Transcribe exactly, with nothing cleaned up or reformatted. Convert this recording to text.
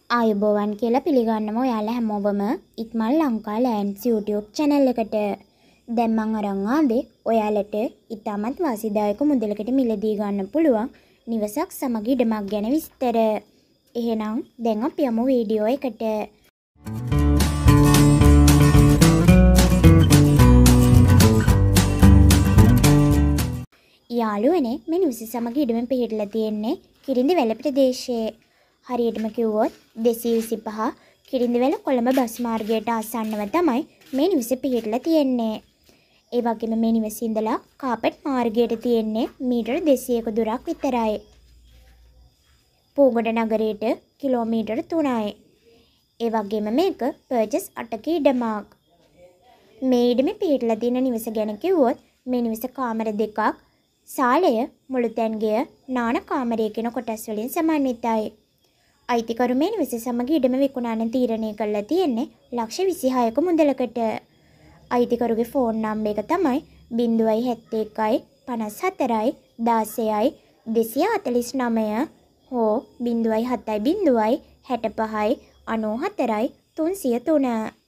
ආයුබෝවන් කියලා පිළිගන්නවා ඔයාලා හැමෝවම ඉක්මන් ලංකා ලෑන්ඩ්ස් YouTube channel එකට. දැන් මම අරන් ආවේ ඔයාලට ඉතාමත් වාසිදායක මුදලකට මිලදී ගන්න පුළුවන් නිවසක් සමග ඉඩමක් ගැන විස්තර. එහෙනම් දැන් අපි යමු වීඩියෝ එකට. යාළුවනේ මේ නිවස සමග ඉඩම පිහිටලා තියෙන්නේ කිරිඳිවැල ප්‍රදේශයේ. හරියටම කිව්වොත් දෙසිය විසිපහ කිරිඳිවැල කොළඹ බස් මාර්ගයට ආසන්නව තමයි මේ නිවස පිහිටලා තියෙන්නේ. ඒ වගේම මේ නිවසේ ඉඳලා කාපට් මාර්ගයට තියෙන්නේ මීටර දෙසීයක දුරක් විතරයි. පූගොඩ නගරයට කිලෝමීටර තුනයි. ඒ වගේම මේක පර්චස් අටක ඉඩමක්. මේ ඉඩමේ පිහිටලා තියෙන නිවස ගැන කිව්වොත් මේ නිවස කාමර දෙකක්, සාලය, මුළුතැන්ගෙය, නාන කාමරය කියන කොටස් වලින් සමන්විතයි. අයිතිකරු මේ නිවස සමග ඉඩම විකුණන්න තීරණය කරලා තියෙන්නේ ලක්ෂ විසිහයක මුදලකට. අයිතිකරුගේ ෆෝන් නම්බර් එක තමයි ज़ीरो सात एक पाँच सात දාසයයි දෙසිය හතළිස් නවය හෝ ज़ीरो सात ज़ीरो साठ पाँच नौ चार තුන්සිය තුන.